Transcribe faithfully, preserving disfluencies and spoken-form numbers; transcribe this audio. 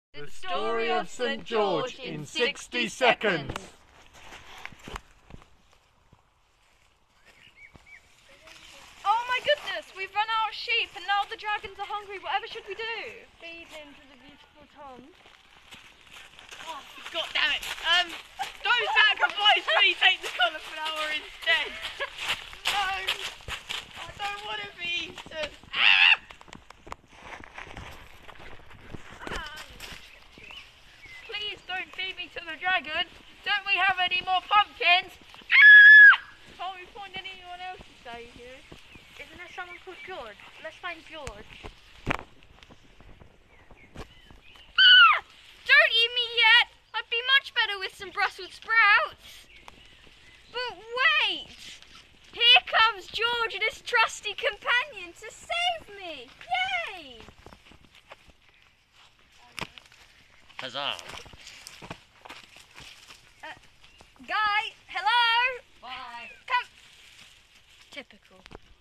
The story of Saint George in sixty seconds. Oh my goodness, we've run out of sheep and now the dragons are hungry. Whatever should we do? Feed them to the beautiful Tom. Oh, God damn it. Um, don't sacrifice me, take the cauliflower instead. No, I don't want to be eaten. Ah! Please don't feed me to the dragon. Don't we have any more pumpkins? Ah! Can't we find anyone else to stay here? Isn't there someone called George? Let's find George. Ah! Don't eat me yet. I'd be much better with some Brussels sprouts. But wait! Here comes George and his trusty companion to save me. Yay! Huzzah! Uh, Guy, hello? Bye. Come. Typical.